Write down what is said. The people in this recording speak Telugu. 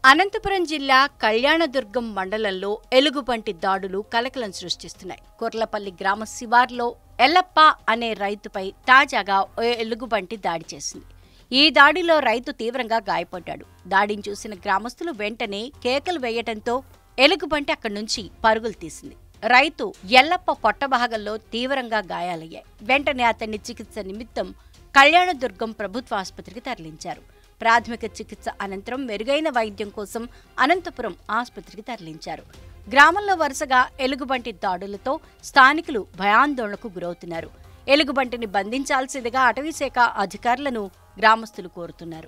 అనంతపురం జిల్లా కళ్యాణదుర్గం మండలంలో ఎలుగుబంటి దాడులు కలకలం సృష్టిస్తున్నాయి. కొర్లపల్లి గ్రామ శివార్లో ఎల్లప్ప అనే రైతుపై తాజాగా ఓ ఎలుగుబంటి దాడి చేసింది. ఈ దాడిలో రైతు తీవ్రంగా గాయపడ్డాడు. దాడిని చూసిన గ్రామస్తులు వెంటనే కేకలు వేయటంతో ఎలుగుబంటి అక్కడి నుంచి పరుగులు తీసింది. రైతు ఎల్లప్ప పొట్టభాగంలో తీవ్రంగా గాయాలయ్యాయి. వెంటనే అతన్ని చికిత్స నిమిత్తం కళ్యాణదుర్గం ప్రభుత్వ ఆసుపత్రికి తరలించారు. ప్రాథమిక చికిత్స అనంతరం మెరుగైన వైద్యం కోసం అనంతపురం ఆసుపత్రికి తరలించారు. గ్రామంలో వరుసగా ఎలుగుబంటి దాడులతో స్థానికులు భయాందోళనకు గురవుతున్నారు. ఎలుగుబంటిని బంధించాల్సిందిగా అటవీశాఖ అధికారులను గ్రామస్తులు కోరుతున్నారు.